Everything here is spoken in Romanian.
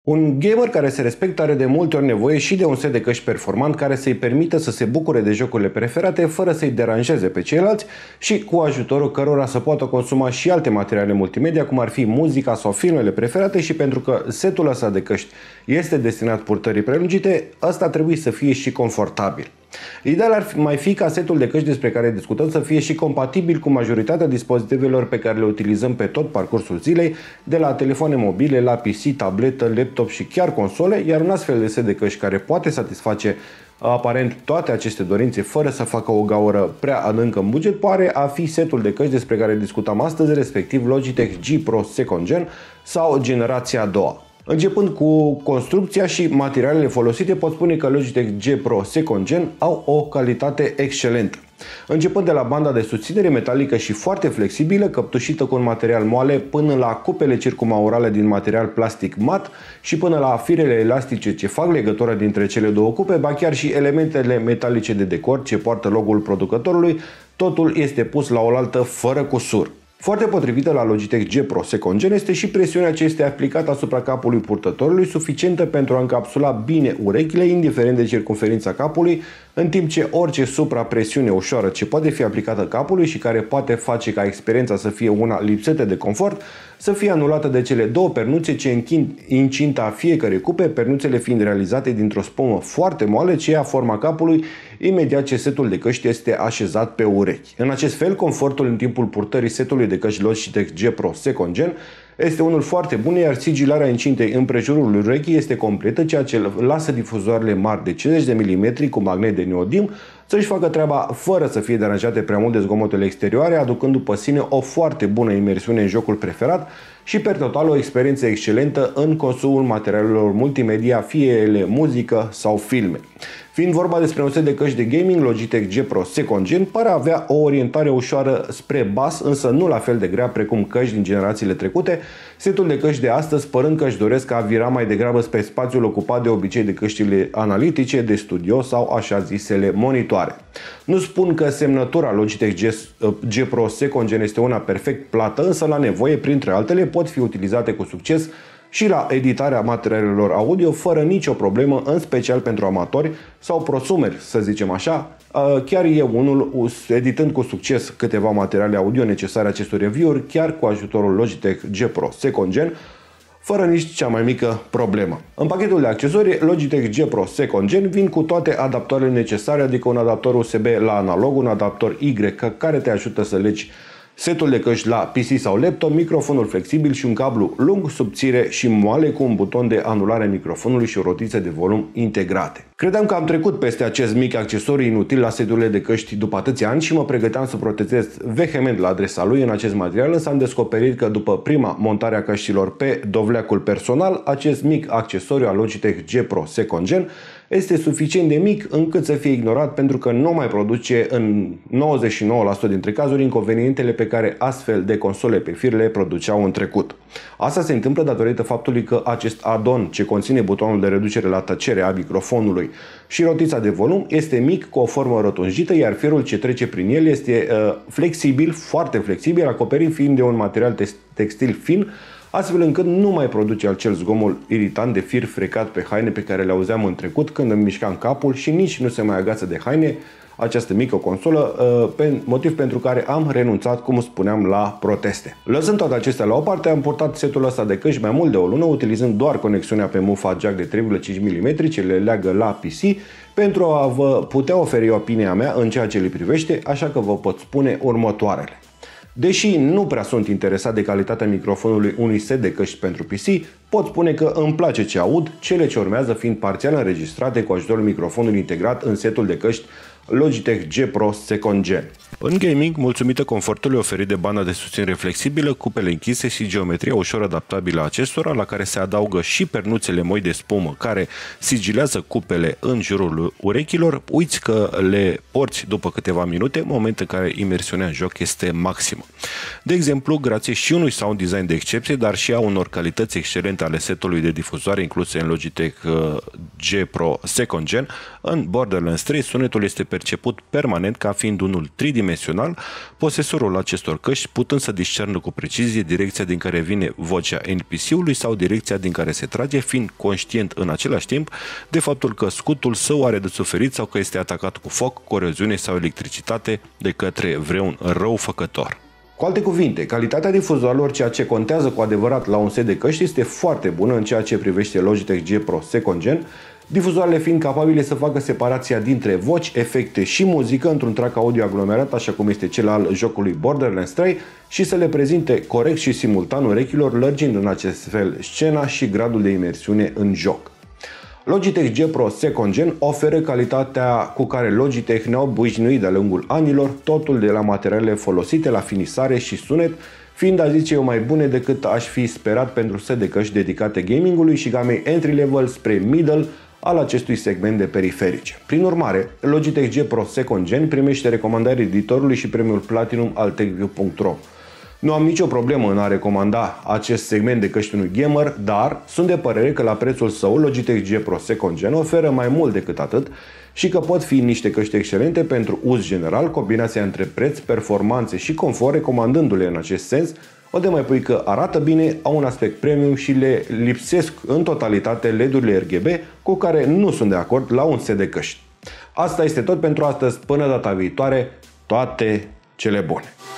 Un gamer care se respectă are de multe ori nevoie și de un set de căști performant care să-i permită să se bucure de jocurile preferate fără să-i deranjeze pe ceilalți și cu ajutorul cărora să poată consuma și alte materiale multimedia, cum ar fi muzica sau filmele preferate, și pentru că setul ăsta de căști este destinat purtării prelungite, ăsta trebuie să fie și confortabil. Ideal ar mai fi ca setul de căști despre care discutăm să fie și compatibil cu majoritatea dispozitivelor pe care le utilizăm pe tot parcursul zilei, de la telefoane mobile, la PC, tabletă, laptop și chiar console, iar un astfel de set de căști care poate satisface aparent toate aceste dorințe fără să facă o gaură prea adâncă în buget pare a fi setul de căști despre care discutam astăzi, respectiv Logitech G Pro Second Gen sau generația a doua. Începând cu construcția și materialele folosite, pot spune că Logitech G Pro Second Gen au o calitate excelentă. Începând de la banda de susținere metalică și foarte flexibilă, căptușită cu un material moale, până la cupele circumaurale din material plastic mat și până la firele elastice ce fac legătura dintre cele două cupe, ba chiar și elementele metalice de decor ce poartă logo-ul producătorului, totul este pus la oaltă fără cusur. Foarte potrivită la Logitech G Pro Second Gen este și presiunea ce este aplicată asupra capului purtătorului, suficientă pentru a încapsula bine urechile, indiferent de circumferința capului, în timp ce orice suprapresiune ușoară ce poate fi aplicată capului și care poate face ca experiența să fie una lipsită de confort, să fie anulată de cele două pernuțe ce închid incinta fiecărei cupe, pernuțele fiind realizate dintr-o spumă foarte moale ce ia forma capului imediat ce setul de căști este așezat pe urechi. În acest fel, confortul în timpul purtării setului de căști Logitech G Pro Second Gen este unul foarte bun, iar sigilarea incintei împrejurul urechii este completă, ceea ce lasă difuzoarele mari de 50 de mm cu magnet de neodim să-și facă treaba fără să fie deranjate prea mult de zgomotele exterioare, aducând după sine o foarte bună imersiune în jocul preferat și per total o experiență excelentă în consumul materialelor multimedia, fie ele muzică sau filme. Fiind vorba despre un set de căști de gaming, Logitech G Pro Second Gen pare avea o orientare ușoară spre bas, însă nu la fel de grea precum căști din generațiile trecute, setul de căști de astăzi părând că își doresc a vira mai degrabă spre spațiul ocupat de obicei de căștile analitice, de studio sau așa zisele monitoare. Nu spun că semnătura Logitech G Pro Second Gen este una perfect plată, însă la nevoie, printre altele, pot fi utilizate cu succes și la editarea materialelor audio fără nicio problemă, în special pentru amatori sau prosumeri, să zicem așa. Chiar eu unul, editând cu succes câteva materiale audio necesare acestor review-uri, chiar cu ajutorul Logitech G Pro Second Gen, fără nici cea mai mică problemă. În pachetul de accesorii, Logitech G Pro Second Gen vin cu toate adaptoarele necesare, adică un adaptor USB la analog, un adaptor Y care te ajută să legi setul de căști la PC sau laptop, microfonul flexibil și un cablu lung, subțire și moale cu un buton de anulare a microfonului și o rotiță de volum integrate. Credeam că am trecut peste acest mic accesoriu inutil la seturile de căști după atâția ani și mă pregăteam să protestez vehement la adresa lui în acest material, însă am descoperit că după prima montare a căștilor pe dovleacul personal, acest mic accesoriu al Logitech G Pro Second Gen este suficient de mic încât să fie ignorat pentru că nu mai produce în 99% dintre cazuri inconvenientele pe care astfel de console pe fir le produceau în trecut. Asta se întâmplă datorită faptului că acest add-on ce conține butonul de reducere la tăcere a microfonului și rotița de volum este mic cu o formă rotunjită, iar firul ce trece prin el este flexibil, foarte flexibil, acoperit fiind de un material textil fin, astfel încât nu mai produce acel zgomot iritant de fir frecat pe haine pe care le auzeam în trecut când îmi mișcam capul și nici nu se mai agață de haine această mică consolă, motiv pentru care am renunțat, cum spuneam, la proteste. Lăsând toate acestea la o parte, am purtat setul ăsta de căști mai mult de o lună, utilizând doar conexiunea pe mufa jack de 3,5 mm ce le leagă la PC, pentru a vă putea oferi opinia mea în ceea ce le privește, așa că vă pot spune următoarele. Deși nu prea sunt interesat de calitatea microfonului unui set de căști pentru PC, pot spune că îmi place ce aud, cele ce urmează fiind parțial înregistrate cu ajutorul microfonului integrat în setul de căști Logitech G Pro Second Gen. În gaming, mulțumită confortului oferit de banda de susținere flexibilă, cupele închise și geometria ușor adaptabilă a acestora, la care se adaugă și pernuțele moi de spumă care sigilează cupele în jurul urechilor, uiți că le porți după câteva minute, moment în care imersiunea în joc este maximă. De exemplu, grație și unui sound design de excepție, dar și a unor calități excelente ale setului de difuzoare incluse în Logitech G Pro Second Gen, în Borderlands 3 sunetul este perceput permanent ca fiind unul tridimensional, posesorul acestor căști putând să discernă cu precizie direcția din care vine vocea NPC-ului sau direcția din care se trage, fiind conștient în același timp de faptul că scutul său are de suferit sau că este atacat cu foc, coreziune sau electricitate de către vreun răufăcător. Cu alte cuvinte, calitatea difuzoarelor, ceea ce contează cu adevărat la un set de căști, este foarte bună în ceea ce privește Logitech G Pro Second Gen, difuzoarele fiind capabile să facă separația dintre voci, efecte și muzică într-un track audio aglomerat, așa cum este cel al jocului Borderlands 3, și să le prezinte corect și simultan urechilor, lărgind în acest fel scena și gradul de imersiune în joc. Logitech G Pro Second Gen oferă calitatea cu care Logitech ne-au obișnuit de-a lungul anilor, totul de la materialele folosite la finisare și sunet, fiind, a zice eu, mai bune decât aș fi sperat pentru set de căști dedicate gamingului și gamei entry-level spre middle al acestui segment de periferice. Prin urmare, Logitech G Pro Second Gen primește recomandarea editorului și premiul Platinum al TechView.ro. Nu am nicio problemă în a recomanda acest segment de căști unui gamer, dar sunt de părere că la prețul său Logitech G Pro Second Gen oferă mai mult decât atât și că pot fi niște căști excelente pentru uz general, combinația între preț, performanțe și confort, recomandându-le în acest sens, o de mai pui că arată bine, au un aspect premium și le lipsesc în totalitate LED-urile RGB cu care nu sunt de acord la un set de căști. Asta este tot pentru astăzi, până data viitoare, toate cele bune!